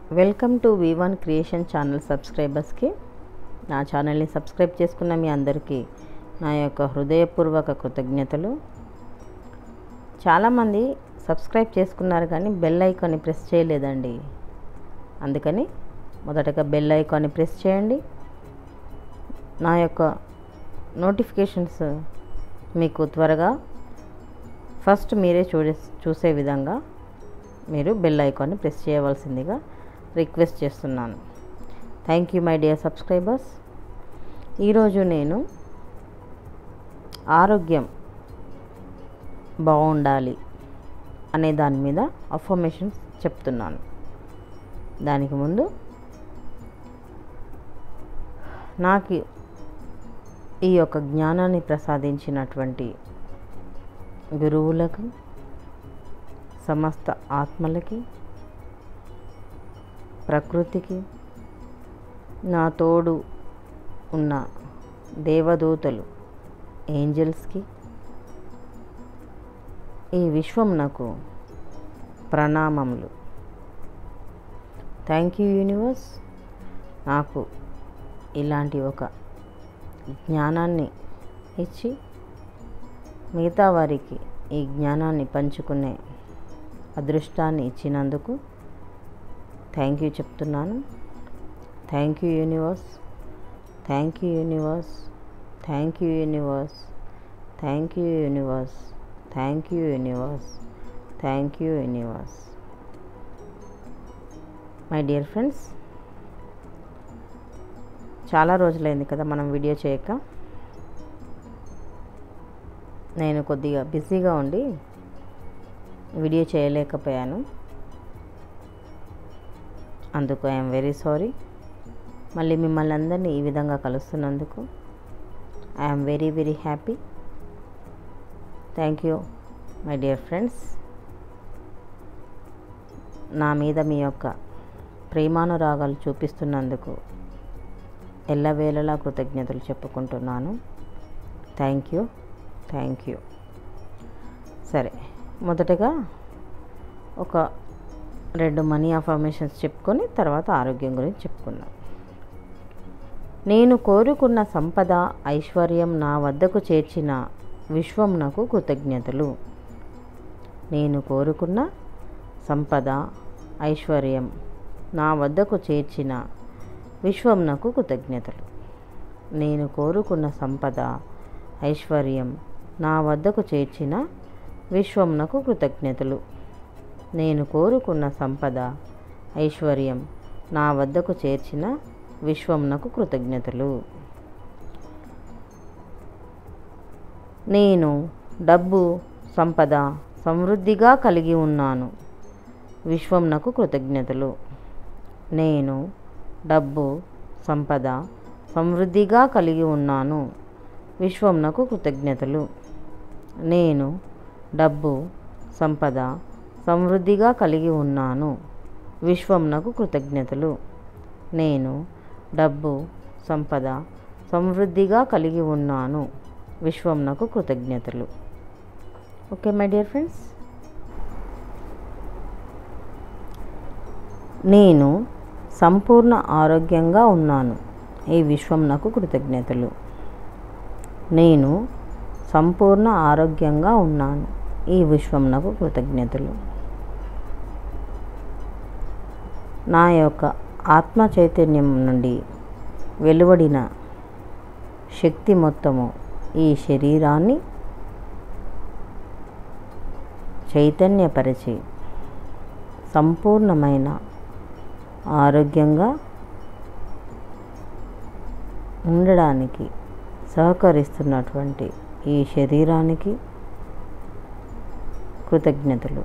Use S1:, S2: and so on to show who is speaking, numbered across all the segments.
S1: Welcome to V1 creation channel సబ్స్క్రైబర్స్కి నా ఛానల్ని సబ్స్క్రైబ్ చేసుకున్న మీ అందరికీ నా యొక్క హృదయపూర్వక కృతజ్ఞతలు. చాలామంది సబ్స్క్రైబ్ చేసుకున్నారు కానీ బెల్ ఐకాన్ని ప్రెస్ చేయలేదండి. అందుకని మొదటగా బెల్ ఐకాన్ని ప్రెస్ చేయండి. నా యొక్క నోటిఫికేషన్స్ మీకు త్వరగా ఫస్ట్ మీరే చూసే విధంగా మీరు బెల్ ఐకాన్ని ప్రెస్ చేయవలసిందిగా రిక్వెస్ట్ చేస్తున్నాను. Thank you my dear subscribers. ఈరోజు నేను ఆరోగ్యం బాగుండాలి అనే దాని మీద అఫర్మేషన్స్ చెప్తున్నాను. దానికి ముందు నాకు ఈ యొక్క జ్ఞానాన్ని ప్రసాదించినటువంటి గురువులకు, సమస్త ఆత్మలకి, ప్రకృతికి, నా తోడు ఉన్న దేవదూతలు ఏంజల్స్కి, ఈ విశ్వం నాకు ప్రణామములు. థ్యాంక్ యూ యూనివర్స్, నాకు ఇలాంటి ఒక జ్ఞానాన్ని ఇచ్చి మిగతా వారికి ఈ జ్ఞానాన్ని పంచుకునే అదృష్టాన్ని ఇచ్చినందుకు థ్యాంక్ యూ చెప్తున్నాను. Thank you universe, thank you universe, thank you universe, thank you universe, thank you universe, thank you universe. My dear friends, చాలా రోజులైంది కదా మనం వీడియో చేయక. నేను కొద్దిగా బిజీగా ఉండి వీడియో చేయలేకపోయాను. అందుకు ఐఎమ్ వెరీ సారీ. మళ్ళీ మిమ్మల్ని అందరినీ ఈ విధంగా కలుస్తున్నందుకు I'm very very happy. Thank you my dear friends. నా మీద మీ యొక్క ప్రేమానురాగాలు చూపిస్తున్నందుకు ఎల్లవేళలా కృతజ్ఞతలు చెప్పుకుంటున్నాను. Thank you, thank you. సరే, మొదటగా ఒక 2 మనీ అఫర్మేషన్స్ చెప్పుకొని తర్వాత ఆరోగ్యం గురించి చెప్పుకుందాం. నేను కోరుకున్న సంపద, ఐశ్వర్యం నా వద్దకు చేర్చిన విశ్వం నాకు కృతజ్ఞతలు. నేను కోరుకున్న సంపద, ఐశ్వర్యం నా వద్దకు చేర్చిన విశ్వం నాకు కృతజ్ఞతలు. నేను కోరుకున్న సంపద, ఐశ్వర్యం నా వద్దకు చేర్చిన విశ్వం నాకు కృతజ్ఞతలు. నేను కోరుకున్న సంపద, ఐశ్వర్యం నా వద్దకు చేర్చిన విశ్వం నాకు కృతజ్ఞతలు. నేను డబ్బు, సంపద సమృద్ధిగా కలిగి ఉన్నాను. విశ్వం నాకు కృతజ్ఞతలు. నేను డబ్బు, సంపద సమృద్ధిగా కలిగి ఉన్నాను. విశ్వం నాకు కృతజ్ఞతలు. నేను డబ్బు, సంపద సమృద్ధిగా కలిగి ఉన్నాను. విశ్వం నాకు కృతజ్ఞతలు. నేను డబ్బు, సంపద సమృద్ధిగా కలిగి ఉన్నాను. విశ్వం నాకు కృతజ్ఞతలు. Okay my dear friends. నేను సంపూర్ణ ఆరోగ్యంగా ఉన్నాను. ఈ విశ్వం నాకు కృతజ్ఞతలు. నేను సంపూర్ణ ఆరోగ్యంగా ఉన్నాను. ఈ విశ్వం నాకు కృతజ్ఞతలు. నా యొక్క ఆత్మ చైతన్యం నుండి వెలువడిన శక్తి మొత్తము ఈ శరీరాన్ని చైతన్యపరిచి సంపూర్ణమైన ఆరోగ్యంగా ఉండడానికి సహకరిస్తున్నటువంటి ఈ శరీరానికి కృతజ్ఞతలు.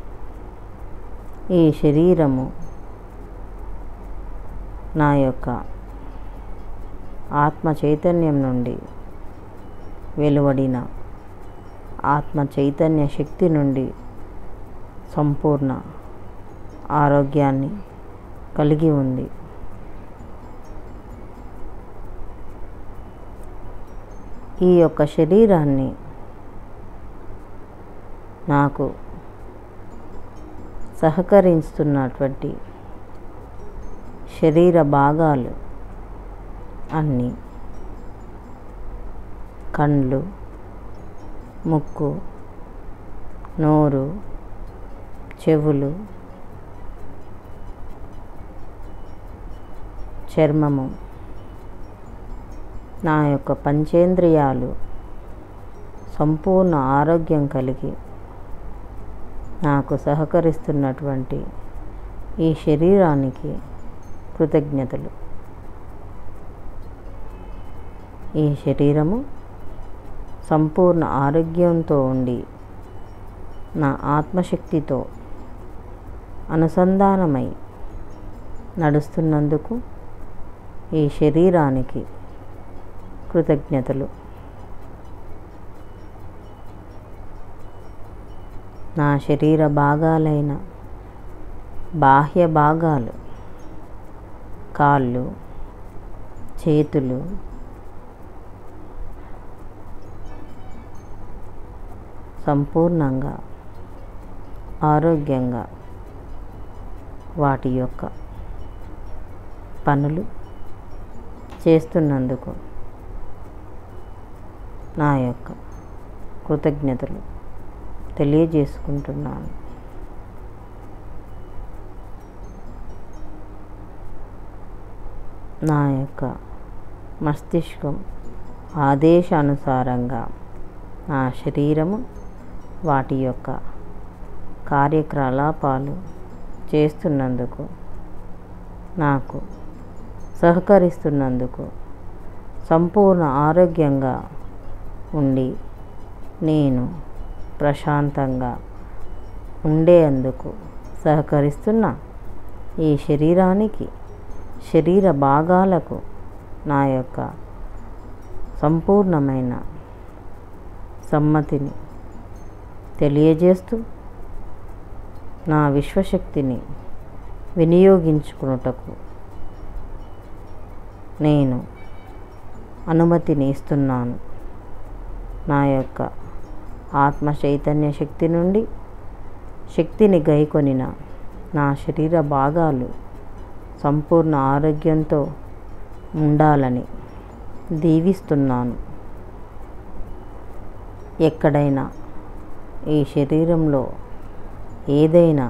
S1: ఈ శరీరము నా యొక్క ఆత్మ చైతన్యం నుండి వెలువడిన ఆత్మ చైతన్య శక్తి నుండి సంపూర్ణ ఆరోగ్యాన్ని కలిగి ఉంది. ఈ యొక్క శరీరాన్ని నాకు సహకరిస్తున్నటువంటి శరీర భాగాలు అన్నీ కళ్ళు, ముక్కు, నోరు, చెవులు, చర్మము, నా యొక్క పంచేంద్రియాలు సంపూర్ణ ఆరోగ్యం కలిగి నాకు సహకరిస్తున్నటువంటి ఈ శరీరానికి కృతజ్ఞతలు. ఈ శరీరము సంపూర్ణ ఆరోగ్యంతో ఉండి నా ఆత్మశక్తితో అనుసంధానమై నడుస్తున్నందుకు ఈ శరీరానికి కృతజ్ఞతలు. నా శరీర భాగాలైన బాహ్య భాగాలు, కాళ్ళు, చేతులు, సంపూర్ణంగా ఆరోగ్యంగా వాటి యొక్క పనులు చేస్తున్నందుకు నా యొక్క కృతజ్ఞతలు తెలియజేసుకుంటున్నాను. నా యొక్క మస్తిష్కం ఆదేశానుసారంగా నా శరీరము వాటి యొక్క కార్యకలాపాలు చేస్తున్నందుకు, నాకు సహకరిస్తున్నందుకు, సంపూర్ణ ఆరోగ్యంగా ఉండి నేను ప్రశాంతంగా ఉండేందుకు సహకరిస్తున్న ఈ శరీరానికి, శరీర భాగాలకు నా యొక్క సంపూర్ణమైన సమ్మతిని తెలియజేస్తూ నా విశ్వశక్తిని వినియోగించుకున్నటకు నేను అనుమతిని ఇస్తున్నాను. నా యొక్క ఆత్మ చైతన్య శక్తి నుండి శక్తిని గైకొనిన నా శరీర భాగాలు సంపూర్ణ ఆరోగ్యంతో ఉండాలని దీవిస్తున్నాను. ఎక్కడైనా ఈ శరీరంలో ఏదైనా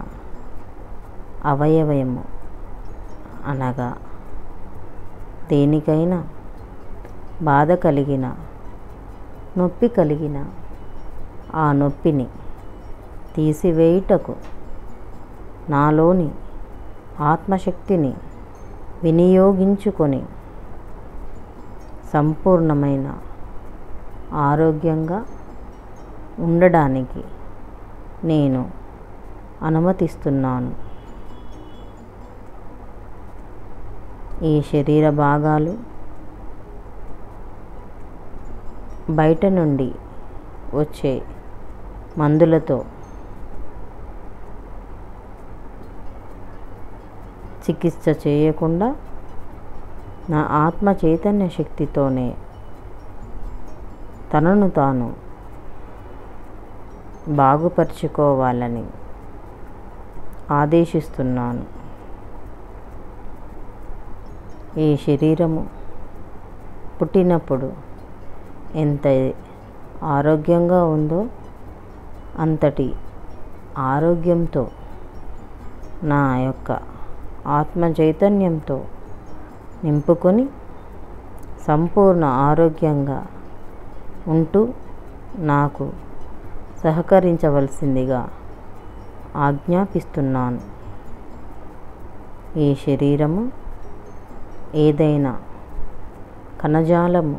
S1: అవయవము అనగా దేనికైనా బాధ కలిగిన, నొప్పి కలిగిన ఆ నొప్పిని తీసివేయుటకు నాలోని ఆత్మశక్తిని వినియోగించుకొని సంపూర్ణమైన ఆరోగ్యంగా ఉండడానికి నేను అనుమతిస్తున్నాను. ఈ శరీర భాగాలు బయట నుండి వచ్చే మందులతో చికిత్స చేయకుండా నా ఆత్మ చైతన్య శక్తితోనే తనను తాను బాగుపరుచుకోవాలని ఆదేశిస్తున్నాను. ఈ శరీరము పుట్టినప్పుడు ఎంత ఆరోగ్యంగా ఉందో అంతటి ఆరోగ్యంతో నా యొక్క ఆత్మ చైతన్యంతో నింపుకొని సంపూర్ణ ఆరోగ్యంగా ఉంటూ నాకు సహకరించవలసిందిగా ఆజ్ఞాపిస్తున్నాను. ఈ శరీరము ఏదైనా కణజాలము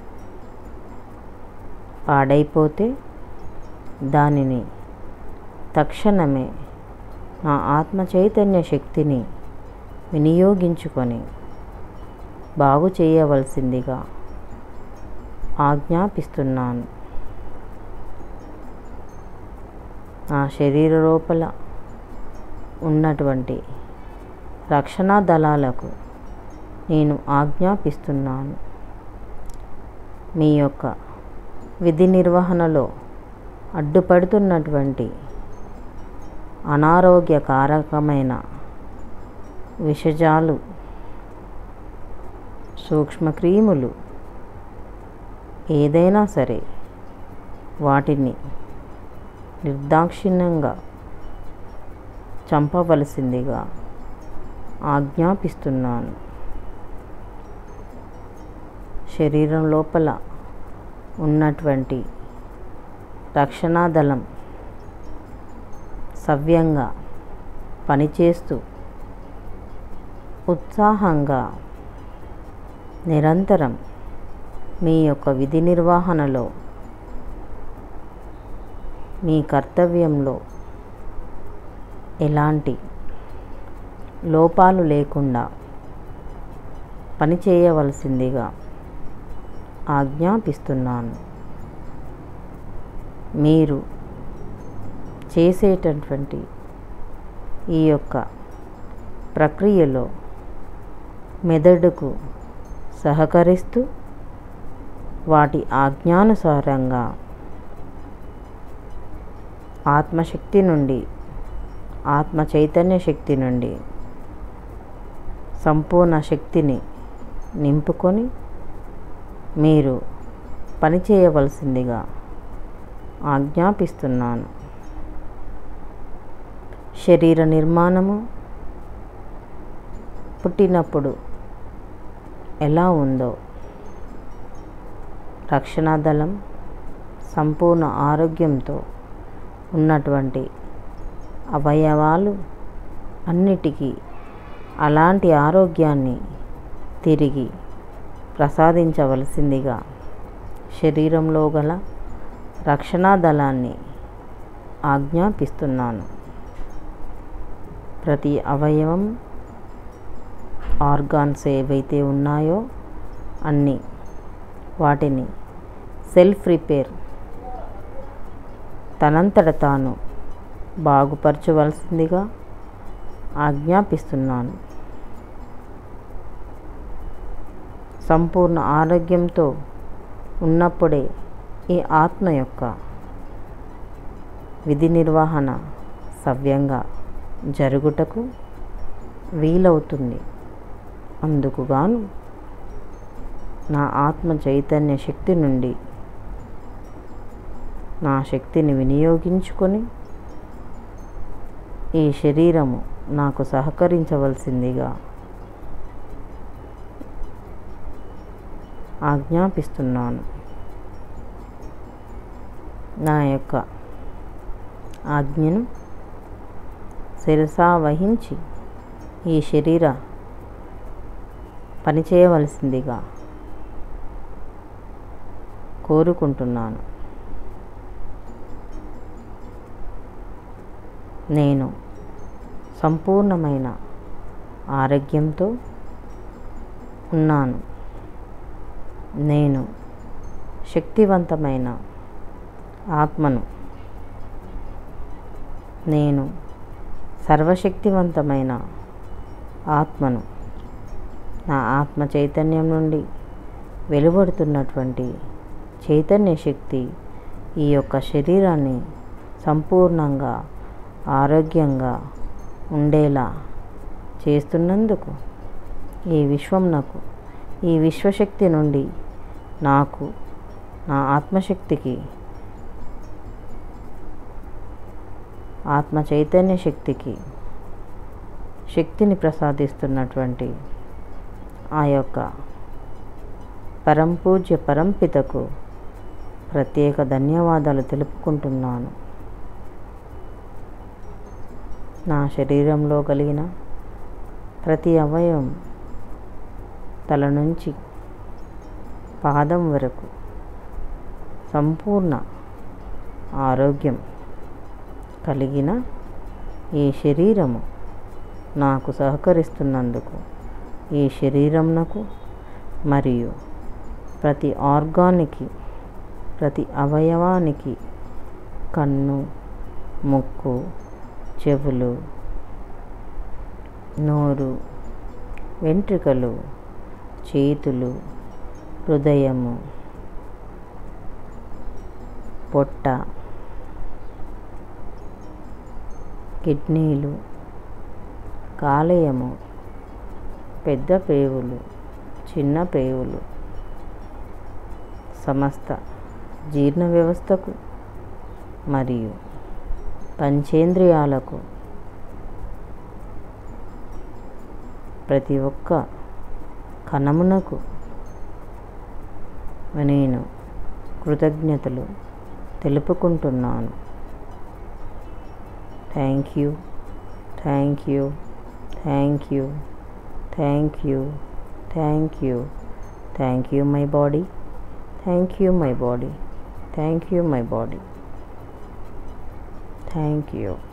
S1: పాడైపోతే దానిని తక్షణమే నా ఆత్మ చైతన్య శక్తిని వినియోగించుకొని బాగు చేయవలసిందిగా ఆజ్ఞాపిస్తున్నాను. నా శరీర లోపల ఉన్నటువంటి రక్షణ దళాలకు నేను ఆజ్ఞాపిస్తున్నాను. మీ యొక్క విధి నిర్వహణలో అడ్డుపడుతున్నటువంటి అనారోగ్యకారకమైన విషజాలు సూక్ష్మక్రిములు ఏదైనా సరే వాటిని నిర్దాక్షిణ్యంగా చంపవలసిందిగా ఆజ్ఞాపిస్తున్నాను. శరీరం లోపల ఉన్నటువంటి రక్షణా దళం సవ్యంగా పనిచేస్తూ ఉత్సాహంగా నిరంతరం మీ యొక్క విధి నిర్వహణలో, మీ కర్తవ్యంలో ఎలాంటి లోపాలు లేకుండా పనిచేయవలసిందిగా ఆజ్ఞాపిస్తున్నాను. మీరు చేసేటటువంటి ఈ యొక్క ప్రక్రియలో మెదడుకు సహకరిస్తూ వాటి ఆజ్ఞానుసారంగా ఆత్మశక్తి నుండి, ఆత్మ చైతన్య శక్తి నుండి సంపూర్ణ శక్తిని నింపుకొని మీరు పనిచేయవలసిందిగా ఆజ్ఞాపిస్తున్నాను. శరీర నిర్మాణము పుట్టినప్పుడు ఎలా ఉందో, రక్షణా దళం సంపూర్ణ ఆరోగ్యంతో ఉన్నటువంటి అవయవాలు అన్నిటికీ అలాంటి ఆరోగ్యాన్ని తిరిగి ప్రసాదించవలసిందిగా శరీరంలో గల రక్షణా దళాన్ని ఆజ్ఞాపిస్తున్నాను. ప్రతి అవయవం, ఆర్గాన్స్ ఏవైతే ఉన్నాయో అన్నీ వాటిని సెల్ఫ్ రిపేర్ తనంతట తాను బాగుపరచవలసిందిగా ఆజ్ఞాపిస్తున్నాను. సంపూర్ణ ఆరోగ్యంతో ఉన్నప్పుడే ఈ ఆత్మ యొక్క విధి నిర్వహణ సవ్యంగా జరుగుటకు వీలవుతుంది. అందుకుగాను నా ఆత్మ చైతన్య శక్తి నుండి నా శక్తిని వినియోగించుకొని ఈ శరీరము నాకు సహకరించవలసిందిగా ఆజ్ఞాపిస్తున్నాను. నా యొక్క ఆజ్ఞను శిరసా వహించి ఈ శరీర పనిచేయవలసిందిగా కోరుకుంటున్నాను. నేను సంపూర్ణమైన ఆరోగ్యంతో ఉన్నాను. నేను శక్తివంతమైన ఆత్మను. నేను సర్వశక్తివంతమైన ఆత్మను. నా ఆత్మ చైతన్యం నుండి వెలువడుతున్నటువంటి చైతన్య శక్తి ఈ యొక్క శరీరాన్ని సంపూర్ణంగా ఆరోగ్యంగా ఉండేలా చేస్తున్నందుకు ఈ విశ్వంనకు, ఈ విశ్వశక్తి నుండి నాకు, నా ఆత్మశక్తికి, ఆత్మ చైతన్య శక్తికి శక్తిని ప్రసాదిస్తున్నటువంటి ఆ యొక్క పరంపూజ్య పరంపితకు ప్రత్యేక ధన్యవాదాలు తెలుపుకుంటున్నాను. నా శరీరంలో కలిగిన ప్రతి అవయవం తల నుంచి పాదం వరకు సంపూర్ణ ఆరోగ్యం కలిగిన ఈ శరీరము నాకు సహకరిస్తున్నందుకు ఈ శరీరంనకు మరియు ప్రతి ఆర్గానికి, ప్రతి అవయవానికి, కన్ను, ముక్కు, చెవులు, నోరు, వెంట్రుకలు, చేతులు, హృదయము, పొట్ట, కిడ్నీలు, కాలేయము, పెద్ద పేగులు, చిన్న పేగులు సమస్త జీర్ణ వ్యవస్థకు మరియు పంచేంద్రియాలకు ప్రతి ఒక్క కణమునకు నేను కృతజ్ఞతలు తెలుపుకుంటున్నాను. Thank you, thank you, thank you, thank you, thank you, thank you my body, thank you my body, thank you my body, thank you.